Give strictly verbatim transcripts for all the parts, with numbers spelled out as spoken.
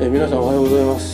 え皆さんおはようございます。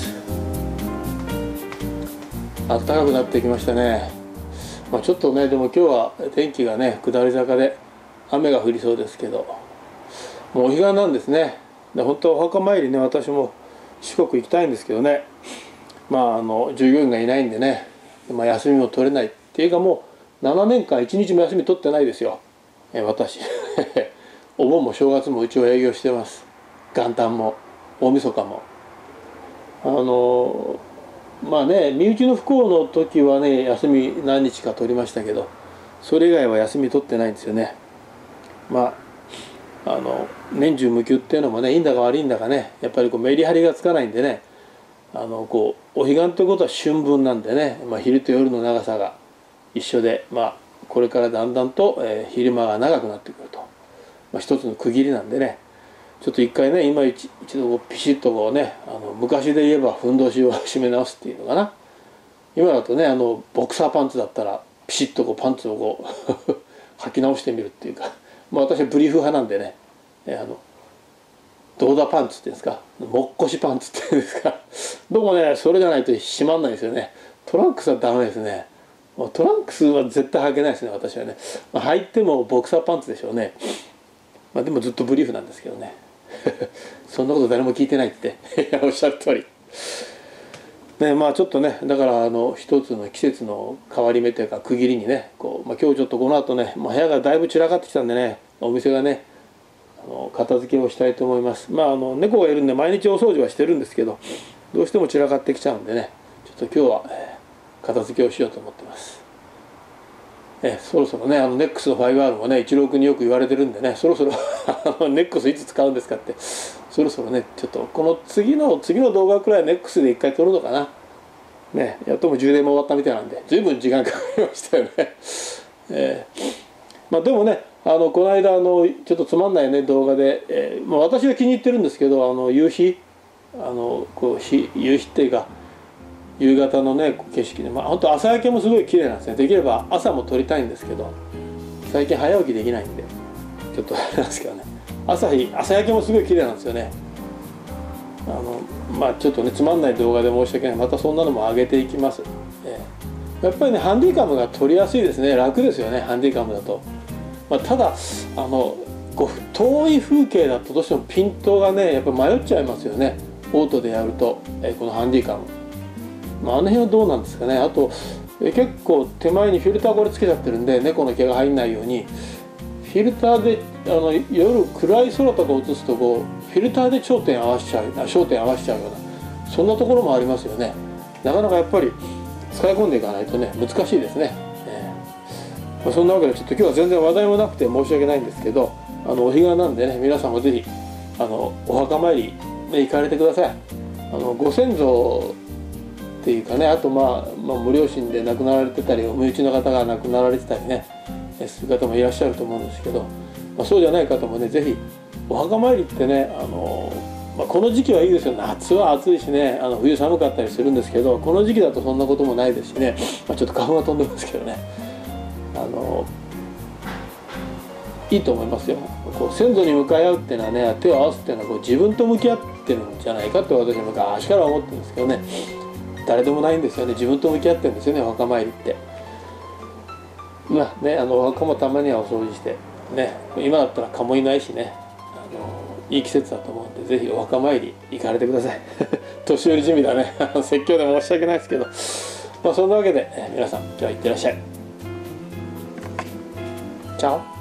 暖かくなってきましたね。まあ、ちょっとねでも今日は天気がね下り坂で雨が降りそうですけど、もうお彼岸なんですね。で本当はお墓参りね、私も四国行きたいんですけどね、まああの従業員がいないんでね、まあ、休みも取れないっていうか、もうななねんかんいちにちも休み取ってないですよ、え私お盆も正月もうちは営業してます。元旦も大晦日も。あのまあね、身内の不幸の時はね休み何日か取りましたけど、それ以外は休み取ってないんですよね。まああの年中無休っていうのもね、いいんだか悪いんだかね、やっぱりこうメリハリがつかないんでね、あのこうお彼岸ということは春分なんでね、まあ、昼と夜の長さが一緒で、まあこれからだんだんと、えー、昼間が長くなってくると、まあ、一つの区切りなんでね、ちょっと一回ね今一一度ピシッとこうね、あの昔で言えばふんどしを締め直すっていうのかな。今だとね、あのボクサーパンツだったらピシッとこうパンツをこう履き直してみるっていうか、まあ私はブリーフ派なんでね、えあのドーダパンツっていうんですか、もっこしパンツっていうんですか、どうもねそれじゃないと締まんないですよね。トランクスはダメですね。トランクスは絶対履けないですね、私はね。まあ、履いてもボクサーパンツでしょうね。まあでもずっとブリーフなんですけどねそんなこと誰も聞いてないっておっしゃる通りね。まあちょっとね、だからあの一つの季節の変わり目というか区切りにね、こう、まあ、今日ちょっとこの後ね、まあ、部屋がだいぶ散らかってきたんでね、お店がねあの片付けをしたいと思います。まああの猫がいるんで毎日お掃除はしてるんですけど、どうしても散らかってきちゃうんでね、ちょっと今日は、えー、片付けをしようと思ってます。えそろそろね、あのネックスの ファイブアール もね一郎君によく言われてるんでね、そろそろネックスいつ使うんですかって、そろそろねちょっとこの次の次の動画くらいネックスで一回撮るのかなね。やっとも充電も終わったみたいなんで随分時間かかりましたよねえー、まあでもね、あのこの間あのちょっとつまんないね動画で、えーまあ、私は気に入ってるんですけど、あの夕日、あのこう日夕日っていうか夕方のね景色で、まあ本当朝焼けもすごい綺麗なんですね。できれば朝も撮りたいんですけど、最近早起きできないんでちょっとあれなんですけどね、朝日朝焼けもすごい綺麗なんですよね。あのまあちょっとねつまんない動画で申し訳ない、またそんなのも上げていきます。えー、やっぱりねハンディカムが撮りやすいですね。楽ですよね、ハンディカムだと。まあ、ただあのこう遠い風景だとどうしてもピントがねやっぱ迷っちゃいますよね、オートでやると、えー、このハンディカム。まあ、あの辺はどうなんですかね。あとえ結構手前にフィルターこれつけちゃってるんで、猫の毛が入んないようにフィルターであの夜暗い空とか映すとこうフィルターで頂点合わせちゃう焦点合わせちゃうような、そんなところもありますよね。なかなかやっぱり使い込んでいかないとね難しいですね。えーまあ、そんなわけでちょっと今日は全然話題もなくて申し訳ないんですけど、あのお彼岸なんでね、皆さんもぜひあのお墓参り、ね、行かれてください。あのご先祖っていうかね、あと、まあ、まあ無両親で亡くなられてたり身内の方が亡くなられてたりね、そういう方もいらっしゃると思うんですけど、まあ、そうじゃない方もねぜひお墓参りってね、あの、まあ、この時期はいいですよ。夏は暑いしね、あの冬寒かったりするんですけど、この時期だとそんなこともないですしね、まあ、ちょっと花粉が飛んでますけどね、あのいいと思いますよ。こう先祖に向かい合うっていうのはね、手を合わすっていうのはこう自分と向き合ってるんじゃないかって私は昔から思ってるんですけどね、誰でもないんですよね。自分と向き合ってるんですよね、お墓参りって。まあね、あのお墓もたまにはお掃除してね、今だったら蚊もいないしね、あのいい季節だと思うんで、ぜひお墓参り行かれてください年寄り地味だね説教で申し訳ないですけど、まあそんなわけで皆さん今日は行ってらっしゃい。チャオ。